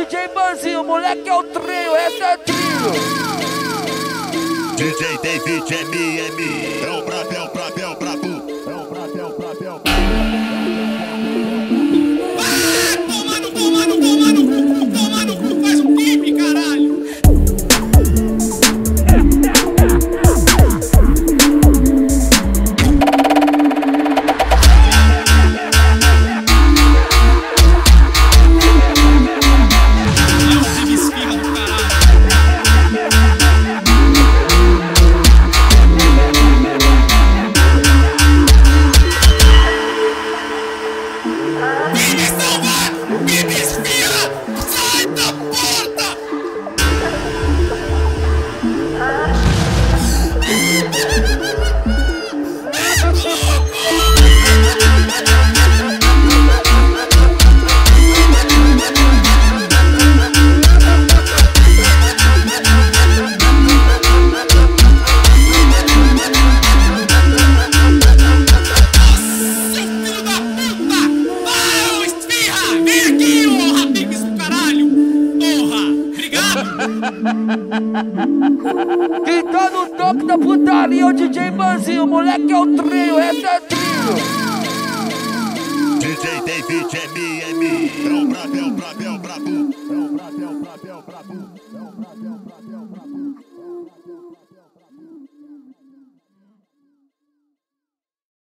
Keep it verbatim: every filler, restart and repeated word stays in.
J Banzinho, moleque é o trio, esse é trio. D J David M M, é o brabo, é o brabo, é o brabo. É o brabo, é o brabo, é o brabo. Ah, toma no, toma no, toma no cu, toma no cu, faz um clipe, caralho. Quem tá no toque da putaria é o D J Banzinho, moleque é o trio, esse é trio. D J David M M, é o brabo, é o brabo, é o brabo. É o brabo, é o brabo, é o brabo. É o brabo, é o brabo, é o brabo.